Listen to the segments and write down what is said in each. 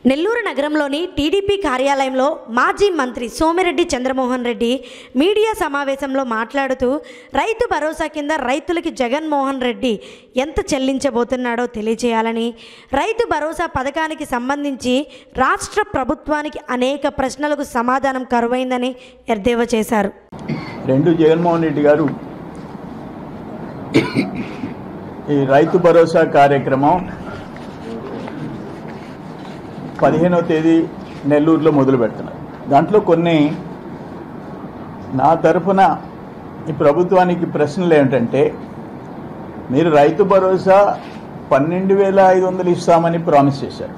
నెల్లూరు నగరంలోని టీడీపీ కార్యాలయంలో మాజీ మంత్రి సోమిరెడ్డి చంద్రమోహన్ రెడ్డి మీడియా సమావేశంలో మాట్లాడుతూ రైతు భరోసా కింద రైతులకి జగన్మోహన్ రెడ్డి ఎంత చెల్లించబోతున్నాడో తెలియజేయాలని, రైతు భరోసా పథకానికి సంబంధించి రాష్ట్ర ప్రభుత్వానికి అనేక ప్రశ్నలకు సమాధానం కరువైందని ఎద్దేవా చేశారు. జగన్మోహన్ రెడ్డి గారు ఈ రైతు భరోసా కార్యక్రమం 15వ తేదీ నెల్లూరులో మొదలు పెడుతున్నారు. దాంట్లో కొన్ని నా తరఫున ఈ ప్రభుత్వానికి ప్రశ్నలు ఏమిటంటే, మీరు రైతు భరోసా 12,500 ఇస్తామని ప్రామిస్ చేశారు,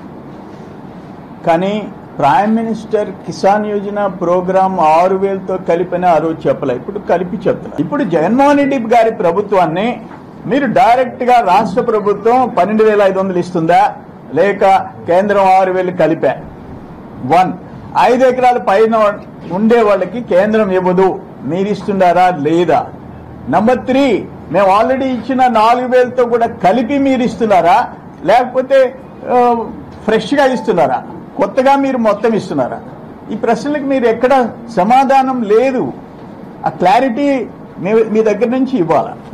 కానీ prime minister Kisan Yojana program 6,000తో కలిపిన ఆ రోజు చెప్పలే, ఇప్పుడు కలిపి చెప్తున్నారు. ఇప్పుడు జగన్మోహన్ రెడ్డి గారి ప్రభుత్వాన్ని మీరు డైరెక్ట్గా రాష్ట్ర ప్రభుత్వం 12,500 ఇస్తుందా, లేక కేంద్రం 6,000 కలిపా? 5 ఎకరాల పైన ఉండే వాళ్ళకి కేంద్రం ఇవ్వదు, మీరు ఇస్తున్నారా లేదా? నంబర్ 3, మేము ఆల్రెడీ ఇచ్చిన 4,000తో కూడా కలిపి మీరు ఇస్తున్నారా, లేకపోతే ఫ్రెష్గా ఇస్తున్నారా, కొత్తగా మీరు మొత్తం ఇస్తున్నారా? ఈ ప్రశ్నలకు మీరు ఎక్కడ సమాధానం లేదు. ఆ క్లారిటీ మీ దగ్గర నుంచి ఇవ్వాలా.